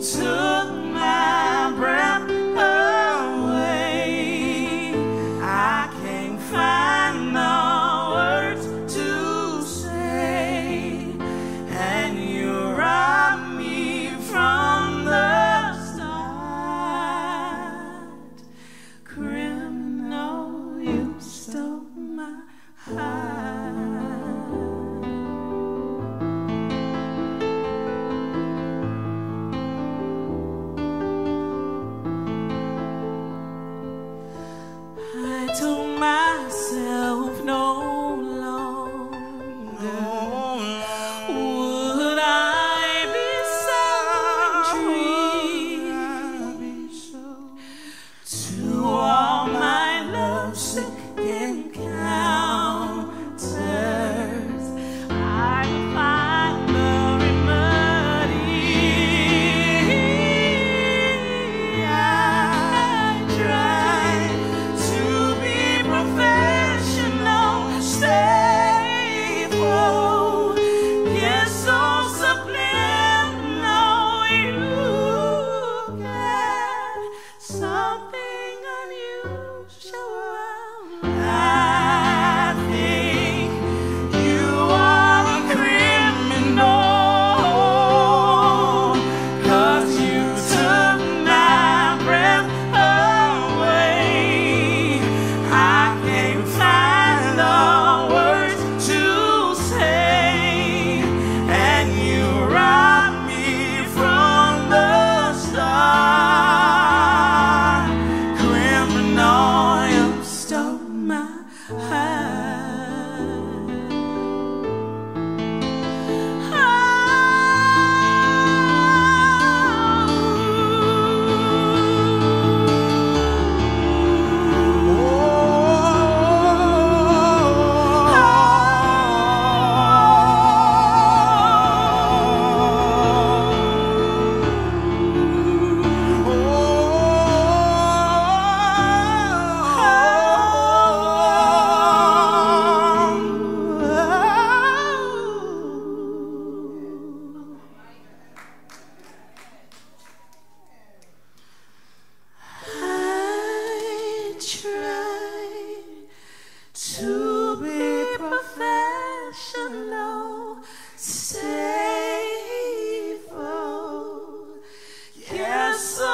took my breath away. I can't find the words to say, and you robbed me from the start. Criminal, you stole my heart. I told myself no longer would I be so to all my lovesick encounters. I would find the remedy. I tried to be professional, stable, yet so subliminal. You get something unusual. I think you are a criminal, 'cause you took my breath away. I can't find the words to say, and you robbed me from the start. Criminal, you stole my to be professional, stable, yes, so